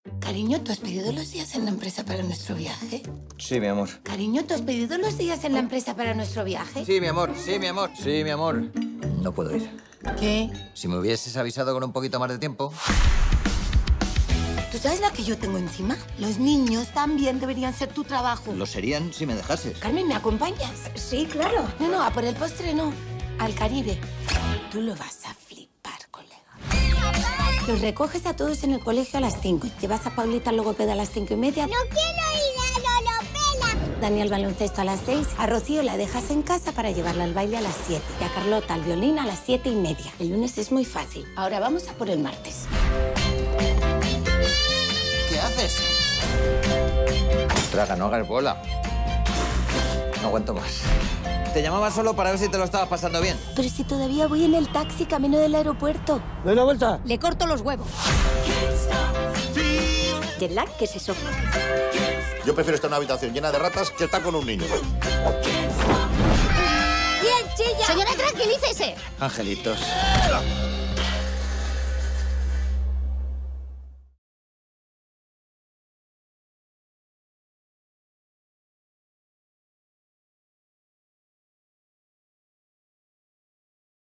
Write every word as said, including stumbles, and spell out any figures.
Cariño, ¿tú has pedido los días en la empresa para nuestro viaje? Sí, mi amor. Cariño, ¿tú has pedido los días en la empresa para nuestro viaje? Sí, mi amor. Sí, mi amor. Sí, mi amor. No puedo ir. ¿Qué? Si me hubieses avisado con un poquito más de tiempo... ¿Tú sabes la que yo tengo encima? Los niños también deberían ser tu trabajo. Lo serían si me dejases. Carmen, ¿me acompañas? Sí, claro. No, no, a por el postre no. Al Caribe. Tú lo vas a flipar, colega. Los recoges a todos en el colegio a las cinco. Llevas a Paulita al logopeda a las cinco y media. ¡No quiero ir a Lolopela! Dani al baloncesto a las seis. A Rocío la dejas en casa para llevarla al baile a las siete. Y a Carlota al violín a las siete y media. El lunes es muy fácil. Ahora vamos a por el martes. ¿Qué haces? Traga, no hagas bola. No aguanto más. Te llamaba solo para ver si te lo estabas pasando bien. Pero si todavía voy en el taxi camino del aeropuerto. ¿Doy la vuelta? Le corto los huevos. ¿Jet lag? ¿Qué es eso? Yo prefiero estar en una habitación llena de ratas que estar con un niño. ¡Bien, chilla! Señora, tranquilícese. Angelitos.